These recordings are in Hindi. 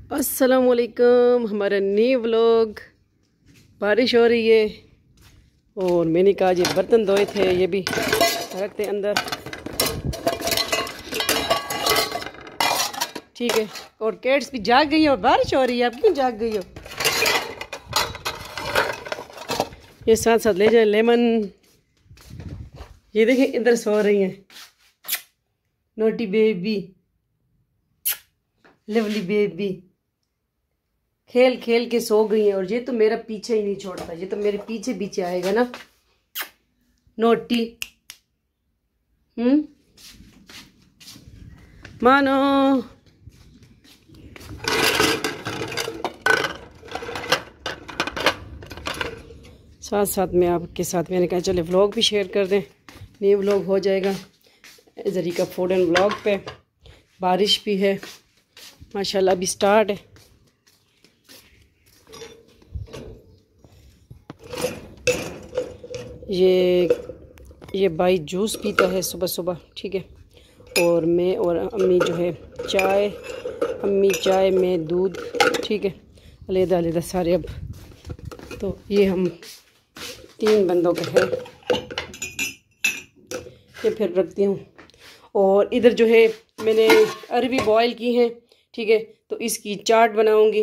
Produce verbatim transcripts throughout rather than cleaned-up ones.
अस्सलामुअलैकुम। हमारा न्यू व्लॉग। बारिश हो रही है और मैंने कहा ये बर्तन धोए थे ये भी रखते अंदर, ठीक है। और कैट्स भी जाग गई है और बारिश हो रही है। आप क्यों जाग गई हो? ये साथ साथ ले जाए लेमन। ये देखें इधर सो रही हैं। नोटी बेबी, लवली बेबी, खेल खेल के सो गई है। और ये तो मेरा पीछे ही नहीं छोड़ता, ये तो मेरे पीछे पीछे आएगा ना। नोटी, हम्म मानो। साथ साथ में आपके साथ मैंने कहा चले व्लॉग भी शेयर कर दें। न्यू व्लॉग हो जाएगा ज़रीका फूड एंड व्लॉग पे। बारिश भी है माशाल्लाह, अभी स्टार्ट है। ये ये भाई जूस पीता है सुबह सुबह, ठीक है। और मैं और अम्मी जो है चाय, अम्मी चाय में दूध, ठीक है, अलग अलग सारे। अब तो ये हम तीन बंदों का है, ये फिर रखती हूँ। और इधर जो है मैंने अरबी बॉयल की है, ठीक है। तो इसकी चाट बनाऊंगी।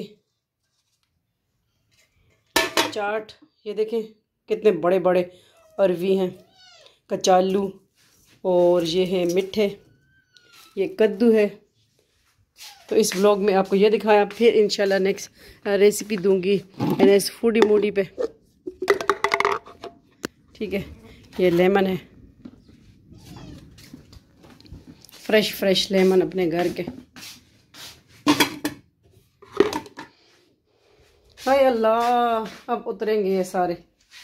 चाट ये देखें कितने बड़े बड़े अरवी हैं, कचालू, और ये है मिठे, ये कद्दू है। तो इस व्लॉग में आपको ये दिखाया, फिर इंशाल्लाह नेक्स्ट रेसिपी दूंगी एन एस फूडी मूडी पे, ठीक है। ये लेमन है, फ्रेश फ्रेश लेमन अपने घर के। हाय अल्लाह, अब उतरेंगे ये सारे।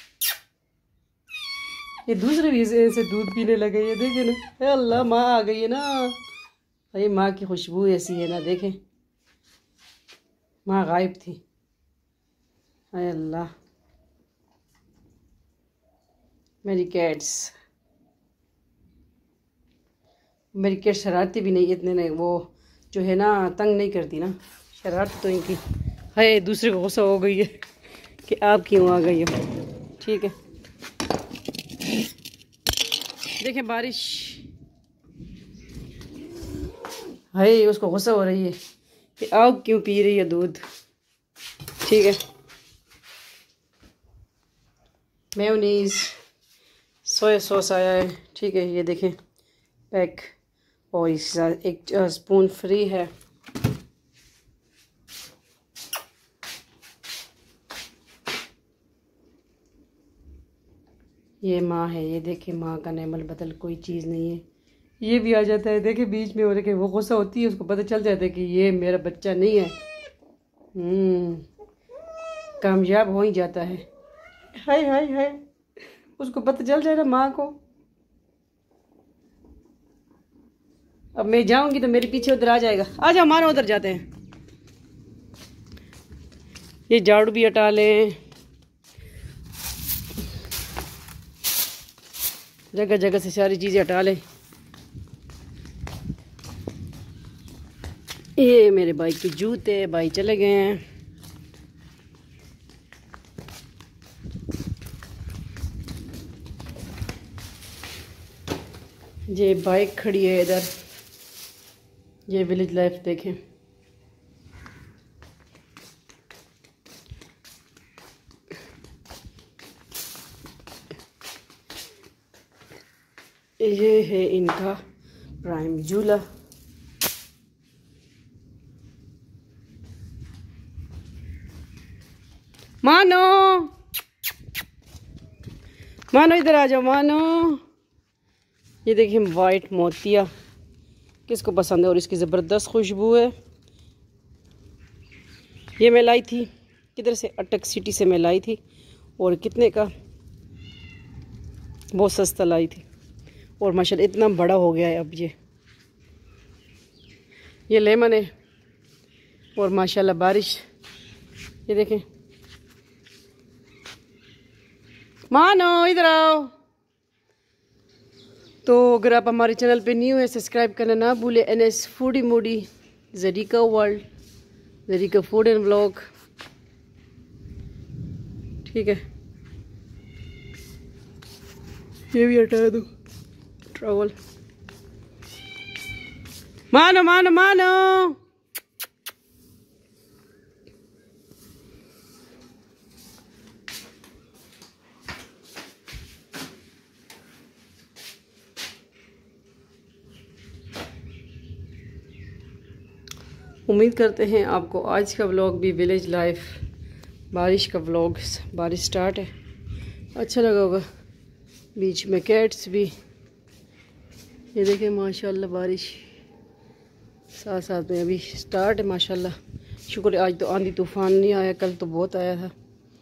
ये दूसरे भी से दूध पीने लगे, ये देखे ना। हे अल्लाह, माँ आ गई है ना। ये माँ की खुशबू ऐसी है ना, देखें माँ गायब थी। हाय अल्लाह, मेरी कैट्स मेरी कैट शरारती भी नहीं इतने नहीं, वो जो है ना तंग नहीं करती ना। शरारत तो इनकी है, दूसरे को गुस्सा हो गई है कि आप क्यों आ गई हो, ठीक है। देखें बारिश है, उसको गुस्सा हो रही है कि आप क्यों पी रही है दूध, ठीक है। मेयोनीज सोया सॉस आया है, ठीक है। ये देखें पैक, और इसके साथ एक स्पून फ्री है। ये माँ है, ये देखे माँ का नेमल बदल कोई चीज़ नहीं है। ये भी आ जाता है, देखे बीच में, और देखे वो गुस्सा होती है, उसको पता चल जाता है कि ये मेरा बच्चा नहीं है। हम्म कामयाब हो ही जाता है। हाय हाय हाय, उसको पता चल जाए ना माँ को। अब मैं जाऊंगी तो मेरे पीछे उधर आ जाएगा। आ जाओ मानो, उधर जाते हैं। ये झाड़ू भी हटा लें, जगह जगह से सारी चीज़ें हटा लें। ये मेरे भाई के जूते, भाई चले गए हैं। ये बाइक खड़ी है इधर। ये विलेज लाइफ देखें। ये है इनका प्राइम झूला। मानो मानो इधर आ जाओ मानो। ये देखिए वाइट मोतिया, किसको पसंद है, और इसकी ज़बरदस्त खुशबू है। ये मैं लाई थी किधर से, अटक सिटी से मैं लाई थी। और कितने का, बहुत सस्ता लाई थी। और माशाल्लाह इतना बड़ा हो गया है अब। ये ये लेमन है, और माशाल्लाह बारिश। ये देखें मानो इधर आओ। तो अगर आप हमारे चैनल पे न्यू है, सब्सक्राइब करना ना भूले। N S foodie moody Zarika world, Zarika food and vlog. ठीक है, ये भी हटा दो। ट्रैवल मानो मानो मानो। उम्मीद करते हैं आपको आज का व्लॉग भी विलेज लाइफ, बारिश का व्लॉग, बारिश स्टार्ट है, अच्छा लगा होगा। बीच में कैट्स भी, ये देखें माशाल्लाह बारिश साथ साथ में अभी स्टार्ट है माशाल्लाह। शुक्र है आज तो आंधी तूफान नहीं आया, कल तो बहुत आया था।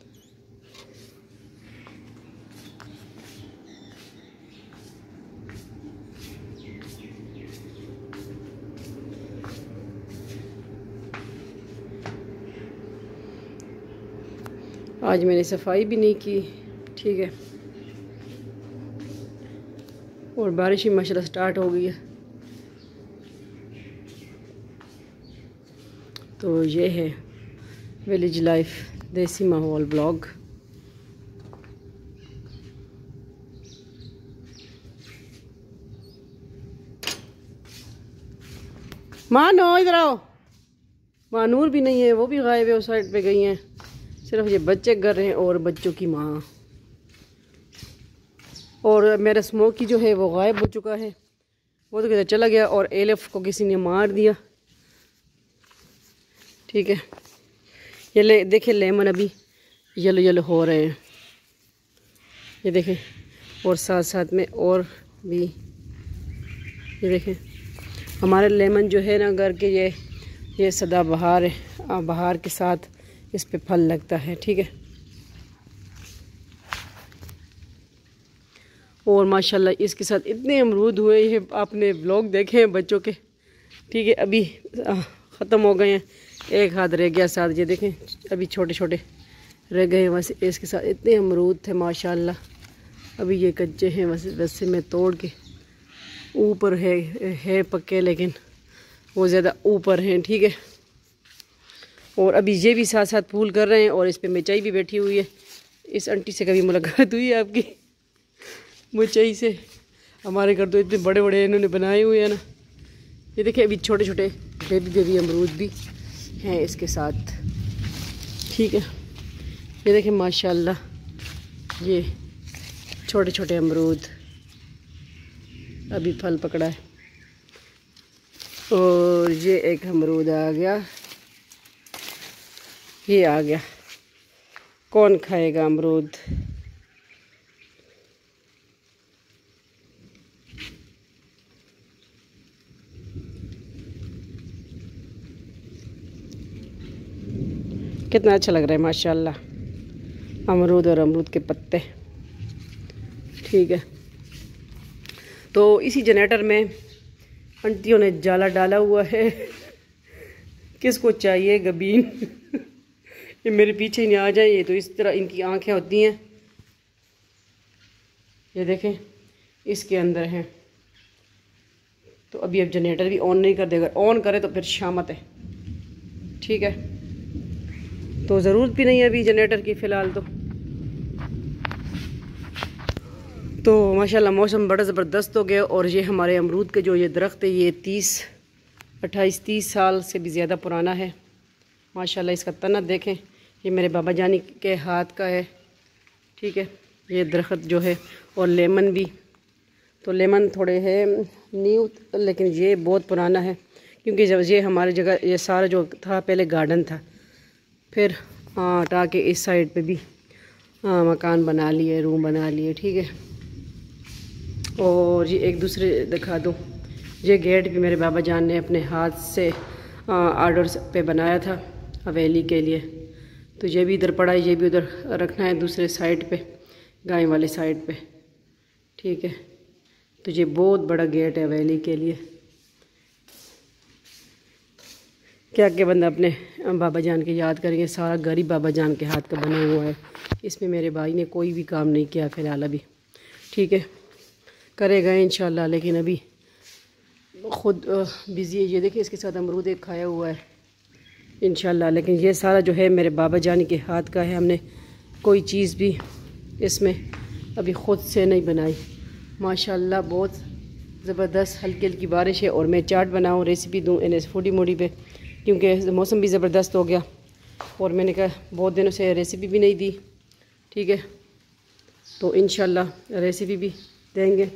आज मैंने सफाई भी नहीं की। ठीक है, और बारिश ही माशाल्लाह स्टार्ट हो गई है। तो ये है विलेज लाइफ, देसी माहौल ब्लॉग। मानो इधर आओ। मानूर भी नहीं है, वो भी गायब है, उस साइड पे गई हैं। सिर्फ ये बच्चे कर रहे हैं और बच्चों की माँ। और मेरा स्मोकी जो है वो गायब हो चुका है, वो तो किधर चला गया और एलिफ को किसी ने मार दिया। ठीक है, ये ले देखे लेमन अभी येलो येलो हो रहे हैं, ये देखें। और साथ साथ में और भी ये देखें, हमारे लेमन जो है ना घर के, ये ये सदा बहार है, बहार के साथ इस पे फल लगता है। ठीक है, और माशाल्लाह इसके साथ इतने अमरूद हुए हैं, आपने व्लॉग देखे हैं बच्चों के। ठीक है, अभी ख़त्म हो गए हैं, एक हाथ रह गया साथ, ये देखें अभी छोटे छोटे रह गए हैं। वैसे इसके साथ इतने अमरूद थे माशाल्लाह, अभी ये कच्चे हैं। वैसे वैसे मैं तोड़ के ऊपर है है पक्के, लेकिन वो ज़्यादा ऊपर हैं। ठीक है, और अभी ये भी साथ साथ फूल कर रहे हैं, और इस पे मिर्चाई भी बैठी हुई है। इस आंटी से कभी मुलाकात हुई है आपकी? मिर्चाई से हमारे घर तो इतने बड़े बड़े इन्होंने बनाए हुए हैं ना। ये देखिए अभी छोटे छोटे बेबी बेबी अमरूद भी हैं इसके साथ। ठीक है, ये देखें माशाल्लाह, ये छोटे छोटे अमरूद अभी फल पकड़ा है। और ये एक अमरूद आ गया, ये आ गया। कौन खाएगा अमरूद? कितना अच्छा लग रहा है माशाल्लाह, अमरूद और अमरूद के पत्ते। ठीक है, तो इसी जनरेटर में आंटियों ने जाला डाला हुआ है। किसको चाहिए गबीन? ये मेरे पीछे नहीं आ जाए, ये तो इस तरह इनकी आंखें होती हैं। ये देखें इसके अंदर हैं। तो अभी अब जनरेटर भी ऑन नहीं कर देगा, ऑन करे तो फिर शामत है। ठीक है, तो ज़रूरत भी नहीं है अभी जनरेटर की फ़िलहाल। तो तो माशाल्लाह मौसम बड़ा ज़बरदस्त हो गया। और ये हमारे अमरूद के जो ये दरख्त है, ये तीस अट्ठाईस तीस साल से भी ज़्यादा पुराना है माशाल्लाह। इसका तना देखें, ये मेरे बाबा जानी के हाथ का है। ठीक है, ये दरख्त जो है, और लेमन भी, तो लेमन थोड़े है न्यू, लेकिन ये बहुत पुराना है, क्योंकि जब ये हमारी जगह ये सारा जो था पहले गार्डन था, फिर हटा के इस साइड पे भी आ, मकान बना लिए, रूम बना लिए। ठीक है, और ये एक दूसरे दिखा दूँ, ये गेट भी मेरे बाबा जान ने अपने हाथ से आर्डर पे बनाया था हवेली के लिए। तो ये भी इधर पड़ा है, ये भी उधर रखना है दूसरे साइड पे, गाय वाले साइड पे। ठीक है, तो ये बहुत बड़ा गेट है हवेली के लिए। क्या क्या बंदा अपने बाबा जान के याद करेंगे, सारा घर ही बाबा जान के हाथ का बना हुआ है। इसमें मेरे भाई ने कोई भी काम नहीं किया फ़िलहाल अभी। ठीक है, करेगा इंशाल्लाह, लेकिन अभी खुद बिज़ी है। ये देखिए इसके साथ अमरूद एक खाया हुआ है, इंशाल्लाह। लेकिन ये सारा जो है मेरे बाबा जानी के हाथ का है, हमने कोई चीज़ भी इसमें अभी ख़ुद से नहीं बनाई। माशाल्लाह बहुत ज़बरदस्त हल्की हल्की बारिश है और मैं चाट बनाऊँ, रेसिपी दूँ एन एस फूडी मोडी पे, क्योंकि मौसम भी ज़बरदस्त हो गया और मैंने कहा बहुत दिनों से रेसिपी भी नहीं दी। ठीक है, तो इंशाल्लाह रेसिपी भी देंगे।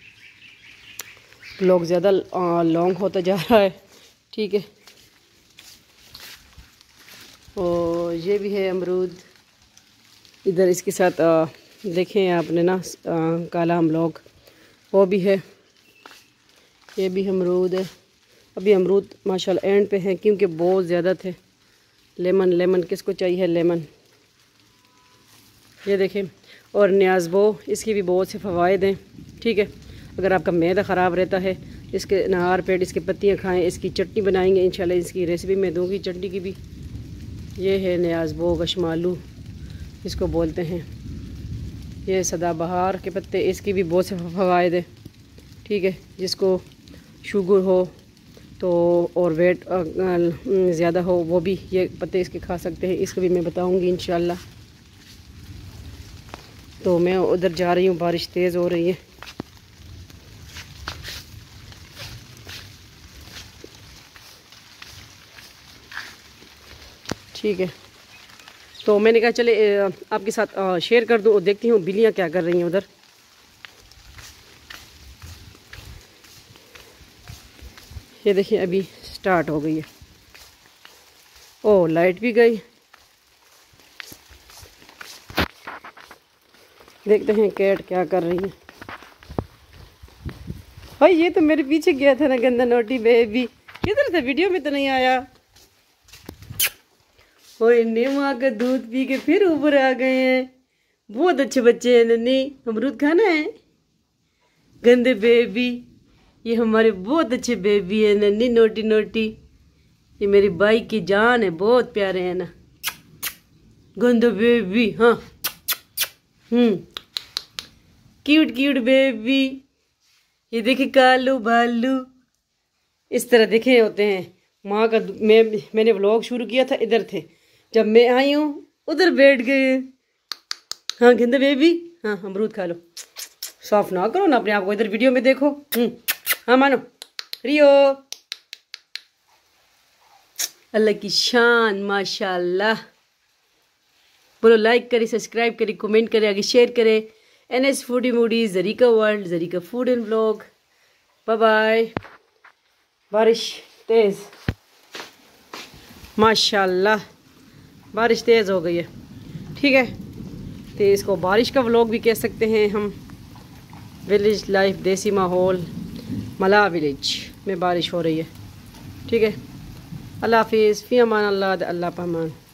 लोग ज़्यादा लॉन्ग होता जा रहा है। ठीक है, और ये भी है अमरूद इधर इसके साथ। आ, देखें आपने ना आ, काला अमलोग वो भी है, ये भी अमरूद है। अभी अमरूद माशाल्लाह एंड पे हैं क्योंकि बहुत ज़्यादा थे। लेमन लेमन किसको चाहिए लेमन, ये देखें। और न्याज़बो इसकी भी बहुत से फ़वाइद हैं। ठीक है, अगर आपका मैदा ख़राब रहता है, इसके नहार पेट इसकी पत्तियाँ खाएं। इसकी चटनी बनाएंगे इंशाल्लाह, इसकी रेसिपी मैं दूंगी चटनी की भी। ये है न्याज़बो गशमालू इसको बोलते हैं। ये सदाबहार के पत्ते, इसकी भी बहुत से फ़वाइद हैं। ठीक है, जिसको शुगर हो तो और वेट ज़्यादा हो वो भी ये पत्ते इसके खा सकते हैं। इसको भी मैं बताऊंगी इंशाल्लाह। तो मैं उधर जा रही हूँ, बारिश तेज़ हो रही है। ठीक है, तो मैंने कहा चले आपके साथ शेयर कर दूँ और देखती हूँ बिल्लियाँ क्या कर रही हैं उधर। ये देखिए अभी स्टार्ट हो गई है। ओ लाइट भी गई। देखते हैं कैट क्या कर रही है। भाई ये तो मेरे पीछे गया था ना गंदा नोटी बेबी, किधर था, वीडियो में तो नहीं आया। ओए नीमा का दूध पी के फिर ऊपर आ गए हैं। बहुत अच्छे बच्चे हैं नन्नी, अमरूद खाना है। गंदे बेबी, ये हमारे बहुत अच्छे बेबी है नन्नी, नोटी नोटी। ये मेरी बाई की जान है, बहुत प्यारे हैं ना। गंदे बेबी, हाँ हम्म क्यूट क्यूट बेबी। ये देखे कालू भालू इस तरह देखे होते हैं। माँ का मैं मैंने व्लॉग शुरू किया था, इधर थे, जब मैं आई हूँ उधर बैठ गए। हाँ गंदे बेबी, हाँ अमरूद खा लो। साफ ना करो ना अपने आप को, इधर वीडियो में देखो। हम्म हाँ मानो रियो, अल्लाह की शान माशाल्लाह। बोलो लाइक करें, सब्सक्राइब करें, कमेंट करें, आगे शेयर करें। N S foodie moody, Zarika world, Zarika food and vlog. Bye bye. बारिश तेज़ माशाल्लाह, बारिश तेज़ हो गई है। ठीक है, तो इसको बारिश का व्लॉग भी कह सकते हैं हम। विलेज लाइफ, देसी माहौल, मला विलेज में बारिश हो रही है। ठीक है, अल्लाह हाफिज़, फ़ी अमान अल्लाह, अल्लाह पमान।